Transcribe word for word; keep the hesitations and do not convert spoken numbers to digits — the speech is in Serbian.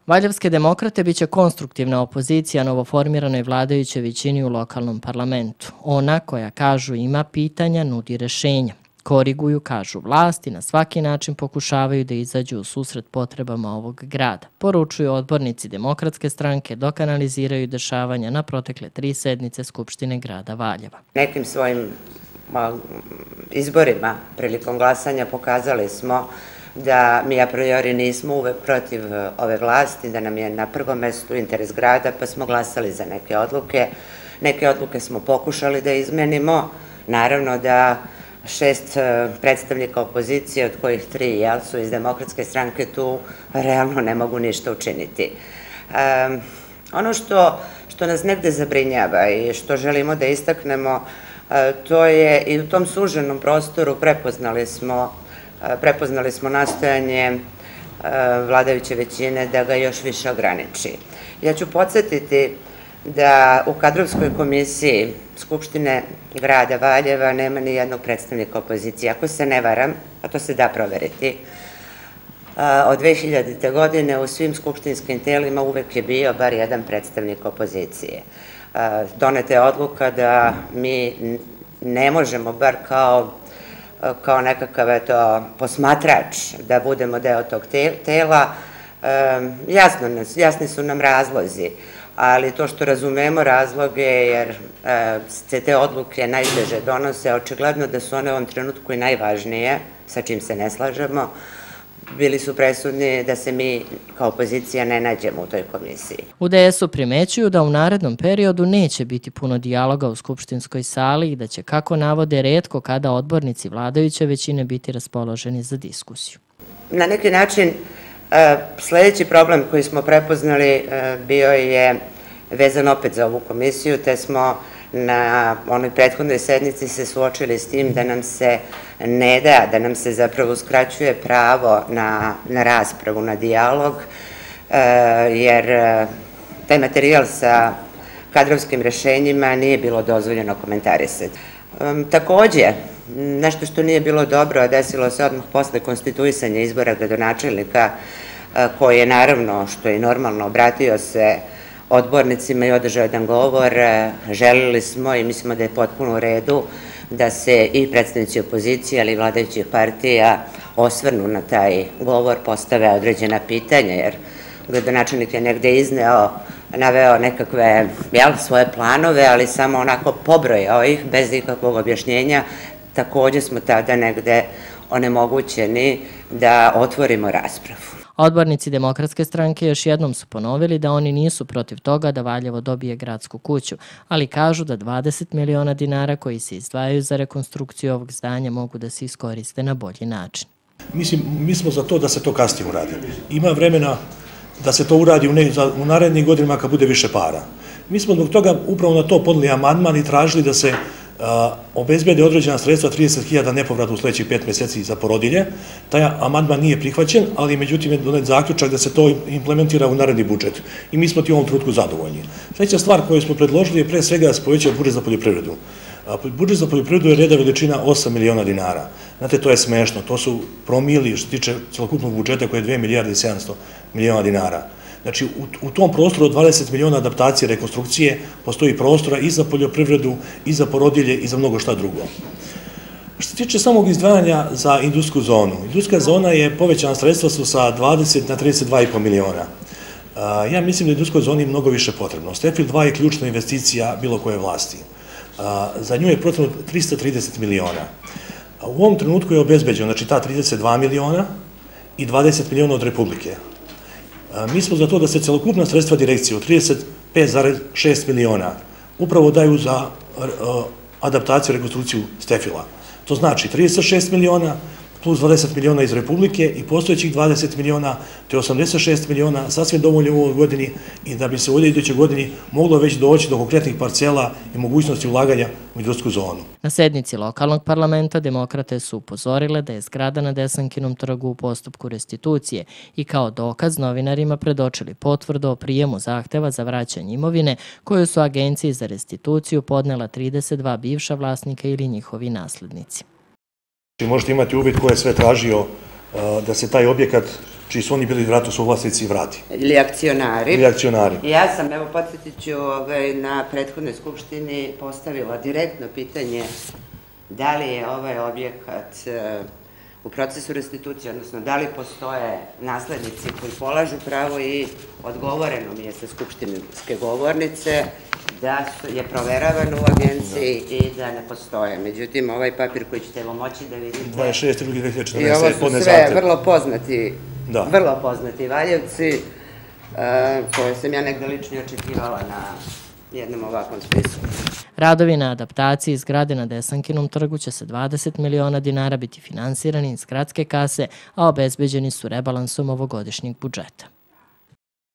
Valjevske demokrate biće konstruktivna opozicija novoformiranoj vladajućoj većini u lokalnom parlamentu. Ona koja, kažu, ima pitanja, nudi rešenja. Koriguju, kažu, vlast i na svaki način pokušavaju da izađu u susret potrebama ovog grada. Poručuju odbornici Demokratske stranke dok analiziraju dešavanja na protekle tri sednice Skupštine grada Valjeva. Nekim svojim izborima prilikom glasanja pokazali smo da mi a priori nismo uvek protiv ove vlasti, da nam je na prvom mestu interes grada, pa smo glasali za neke odluke. Neke odluke smo pokušali da izmenimo. Naravno da šest predstavnika opozicije, od kojih tri su iz Demokratske stranke, tu realno ne mogu ništa učiniti. Ono što nas negde zabrinjava i što želimo da istaknemo, to je i u tom suženom prostoru prepoznali smo prepoznali smo nastojanje vladajuće većine da ga još više ograniči. Ja ću podsjetiti da u kadrovskoj komisiji Skupštine grada Valjeva nema ni jednog predstavnika opozicije. Ako se ne varam, a to se da proveriti, od dve hiljadite godine u svim skupštinskim telima uvek je bio bar jedan predstavnik opozicije. Doneta je odluka da mi ne možemo bar kao kao nekakav posmatrač da budemo deo tog tela. Jasni su nam razlozi, ali to što razumemo razloge, jer se te odluke najteže donose, očigledno da su one u ovom trenutku i najvažnije, sa čim se ne slažemo, bili su presudni da se mi kao opozicija ne nađemo u toj komisiji. U D S U primećuju da u narednom periodu neće biti puno dijaloga u skupštinskoj sali i da će, kako navode, retko kada odbornici vladajuće većine biti raspoloženi za diskusiju. Na neki način, sljedeći problem koji smo prepoznali bio je vezan opet za ovu komisiju, te smo na onoj prethodnoj sednici se suočili s tim da nam se ne da, da nam se zapravo uskraćuje pravo na raspravu, na dijalog, jer taj materijal sa kadrovskim rešenjima nije bilo dozvoljeno komentarisati. Takođe, nešto što nije bilo dobro, a desilo se odmah posle konstituisanja izbora gradonačelnika, koji je naravno, što je normalno, obratio se odbornicima i održao jedan govor. Želili smo i mislimo da je potpuno u redu da se i predstavnici opozicije, ali i vladajućih partija osvrnu na taj govor, postave određena pitanja, jer gradonačelnik je negde izneo, naveo nekakve svoje planove, ali samo onako pobrojao ih bez ikakvog objašnjenja. Takođe smo tada negde onemogućeni da otvorimo raspravu. Odbornici Demokratske stranke još jednom su ponovili da oni nisu protiv toga da Valjevo dobije gradsku kuću, ali kažu da dvadeset miliona dinara koji se izdvajaju za rekonstrukciju ovog zdanja mogu da se iskoriste na bolji način. Mislim, mi smo za to da se to kasnije uradi. Ima vremena da se to uradi u narednim godinama kad bude više para. Mi smo zbog toga upravo na to podneli amandman i tražili da se obezbede određena sredstva, trideset hiljada nepovratno u sledećih pet meseci za porodilje. Taj amandman nije prihvaćen, ali međutim je donet zaključak da se to implementira u naredni budžet. I mi smo ti u ovom trenutku zadovoljni. Sledeća stvar koju smo predložili je pre svega da se poveća budžet za poljoprivredu. Budžet za poljoprivredu je reda veličina osam miliona dinara. Znate, to je smešno. To su promili što se tiče celokupnog budžeta koji je dve milijarde i sedamsto miliona dinara. Znači, u tom prostoru od dvadeset miliona adaptacije, rekonstrukcije, postoji prostora i za poljoprivredu, i za porodilje, i za mnogo šta drugo. Što se tiče samog izdvajanja za industrijsku zonu, industrijska zona je povećana sredstva su sa dvadeset na trideset dva i po miliona. Ja mislim da je industrijskoj zoni mnogo više potrebno. Stefil dva je ključna investicija bilo koje vlasti. Za nju je potrebno trista trideset miliona. U ovom trenutku je obezbeđeno, znači ta trideset dva miliona i dvadeset miliona od Republike. Mi smo za to da se celokupna sredstva direkcije od trideset pet zarez šest miliona upravo daju za adaptaciju i rekonstrukciju Stefila. To znači trideset šest miliona plus dvadeset miliona iz Republike i postojećih dvadeset miliona, to je osamdeset šest miliona, sasvim dovoljno u ovoj godini i da bi se u idućoj godini moglo već doći do konkretnih parcela i mogućnosti ulaganja u industrijsku zonu. Na sednici lokalnog parlamenta demokrate su upozorile da je zgrada na Desankinom trgu u postupku restitucije i kao dokaz novinarima predočili potvrdu o prijemu zahteva za vraćanje imovine koju su Agenciji za restituciju podnela trideset dva bivša vlasnika ili njihovi naslednici. Možete imati uvid ko je sve tražio da se taj objekat čiji su oni bili vjerojatno su vlasnici vrati. Ili akcionari. Ili akcionari. Ja sam, evo, podsjetit ću, na prethodnoj skupštini postavila direktno pitanje da li je ovaj objekat u procesu restitucije, odnosno da li postoje naslednici koji polažu pravo i odgovoreno mi je sa skupštinske govornice da je proveravano u agenciji i da ne postoje. Međutim, ovaj papir koji ćete evo moći da vidite... dvadeset šeste dve hiljade četrnaeste. I ovo su sve vrlo poznati, vrlo poznati Valjevci, koje sam ja negde lično očekivala na jednom ovakvom spisku. Radovi na adaptaciji zgrade na Desankinom trgu će se dvadeset miliona dinara biti finansirani iz gradske kase, a obezbeđeni su rebalansom ovogodišnjeg budžeta.